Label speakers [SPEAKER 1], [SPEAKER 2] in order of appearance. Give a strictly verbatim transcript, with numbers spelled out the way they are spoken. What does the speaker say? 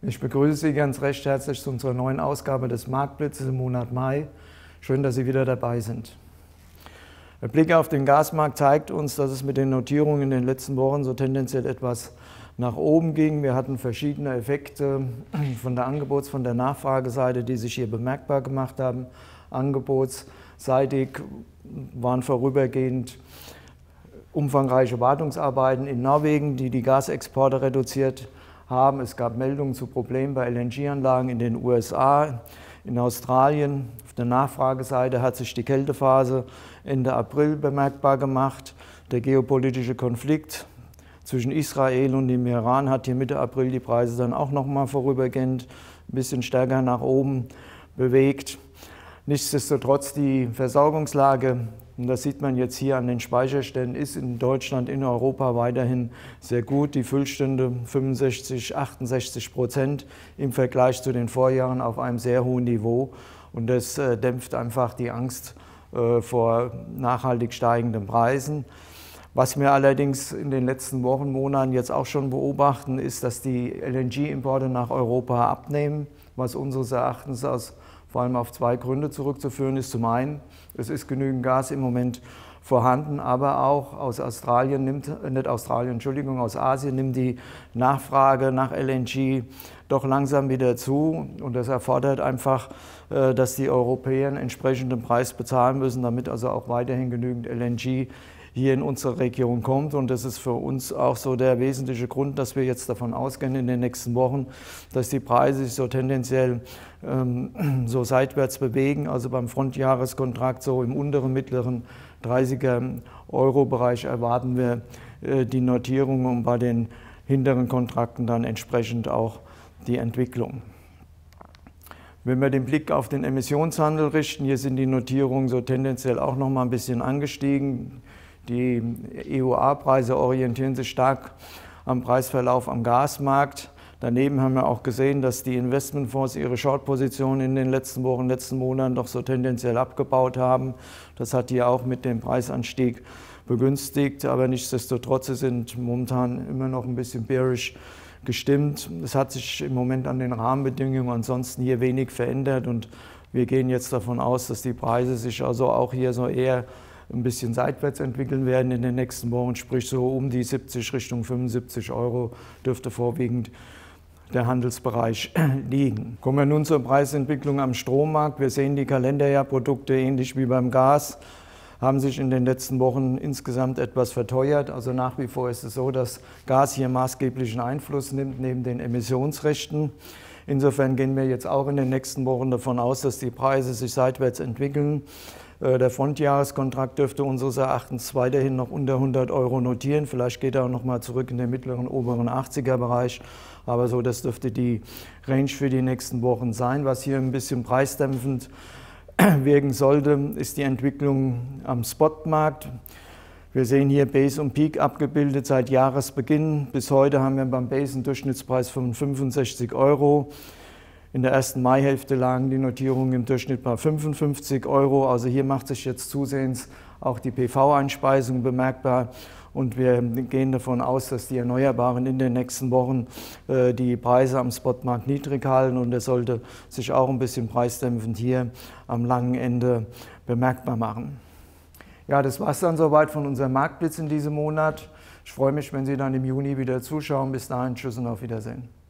[SPEAKER 1] Ich begrüße Sie ganz recht herzlich zu unserer neuen Ausgabe des Marktblitzes im Monat Mai. Schön, dass Sie wieder dabei sind. Der Blick auf den Gasmarkt zeigt uns, dass es mit den Notierungen in den letzten Wochen so tendenziell etwas nach oben ging. Wir hatten verschiedene Effekte von der Angebots-, von der Nachfrageseite, die sich hier bemerkbar gemacht haben. Angebotsseitig waren vorübergehend umfangreiche Wartungsarbeiten in Norwegen, die die Gasexporte reduziert haben. Es gab Meldungen zu Problemen bei L N G-Anlagen in den U S A, in Australien. Auf der Nachfrageseite hat sich die Kältephase Ende April bemerkbar gemacht. Der geopolitische Konflikt zwischen Israel und dem Iran hat hier Mitte April die Preise dann auch noch mal vorübergehend ein bisschen stärker nach oben bewegt. Nichtsdestotrotz die Versorgungslage, und das sieht man jetzt hier an den Speicherständen, ist in Deutschland, in Europa weiterhin sehr gut. Die Füllstände fünfundsechzig, achtundsechzig Prozent im Vergleich zu den Vorjahren auf einem sehr hohen Niveau. Und das äh, dämpft einfach die Angst äh, vor nachhaltig steigenden Preisen. Was wir allerdings in den letzten Wochen, Monaten jetzt auch schon beobachten, ist, dass die L N G-Importe nach Europa abnehmen, was unseres Erachtens aus vor allem auf zwei Gründe zurückzuführen ist. Zum einen, es ist genügend Gas im Moment vorhanden, aber auch aus Australien nimmt, nicht Australien, Entschuldigung, aus Asien nimmt die Nachfrage nach L N G doch langsam wieder zu. Und das erfordert einfach, dass die Europäer einen entsprechenden Preis bezahlen müssen, damit also auch weiterhin genügend L N G hier in unsere Region kommt. Und das ist für uns auch so der wesentliche Grund, dass wir jetzt davon ausgehen in den nächsten Wochen, dass die Preise sich so tendenziell ähm, so seitwärts bewegen. Also beim Frontjahreskontrakt so im unteren, mittleren dreißiger Euro Bereich erwarten wir äh, die Notierung und bei den hinteren Kontrakten dann entsprechend auch die Entwicklung. Wenn wir den Blick auf den Emissionshandel richten, hier sind die Notierungen so tendenziell auch noch mal ein bisschen angestiegen. Die E U A-Preise orientieren sich stark am Preisverlauf am Gasmarkt. Daneben haben wir auch gesehen, dass die Investmentfonds ihre Short-Positionen in den letzten Wochen, letzten Monaten doch so tendenziell abgebaut haben. Das hat hier auch mit dem Preisanstieg begünstigt, aber nichtsdestotrotz sind momentan immer noch ein bisschen bearish gestimmt. Es hat sich im Moment an den Rahmenbedingungen ansonsten hier wenig verändert und wir gehen jetzt davon aus, dass die Preise sich also auch hier so eher ein bisschen seitwärts entwickeln werden in den nächsten Wochen, sprich so um die siebzig Richtung fünfundsiebzig Euro dürfte vorwiegend der Handelsbereich liegen. Kommen wir nun zur Preisentwicklung am Strommarkt. Wir sehen, die Kalenderjahrprodukte, ähnlich wie beim Gas, haben sich in den letzten Wochen insgesamt etwas verteuert. Also nach wie vor ist es so, dass Gas hier maßgeblichen Einfluss nimmt neben den Emissionsrechten. Insofern gehen wir jetzt auch in den nächsten Wochen davon aus, dass die Preise sich seitwärts entwickeln. Der Frontjahreskontrakt dürfte unseres Erachtens weiterhin noch unter hundert Euro notieren. Vielleicht geht er auch noch mal zurück in den mittleren, oberen achtziger Bereich. Aber so, das dürfte die Range für die nächsten Wochen sein. Was hier ein bisschen preisdämpfend wirken sollte, ist die Entwicklung am Spotmarkt. Wir sehen hier Base und Peak abgebildet seit Jahresbeginn. Bis heute haben wir beim Base einen Durchschnittspreis von fünfundsechzig Euro. In der ersten Maihälfte lagen die Notierungen im Durchschnitt bei fünfundfünfzig Euro. Also hier macht sich jetzt zusehends auch die P V-Einspeisung bemerkbar. Und wir gehen davon aus, dass die Erneuerbaren in den nächsten Wochen äh, die Preise am Spotmarkt niedrig halten. Und das sollte sich auch ein bisschen preisdämpfend hier am langen Ende bemerkbar machen. Ja, das war es dann soweit von unserem Marktblitz in diesem Monat. Ich freue mich, wenn Sie dann im Juni wieder zuschauen. Bis dahin, tschüss und auf Wiedersehen.